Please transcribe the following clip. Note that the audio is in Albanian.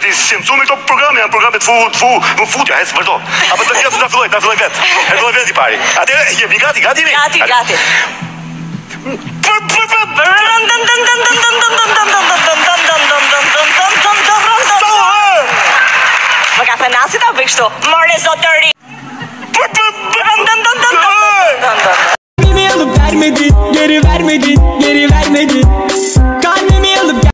ti shqetësoj këto programe, janë programe të futja, hec vërto. Apo të jap ta filloj vet. E filloj vet i pari. Atëherë jemi gati. Gati. Më ka thënë asi ta bëj kështu. More zotëri.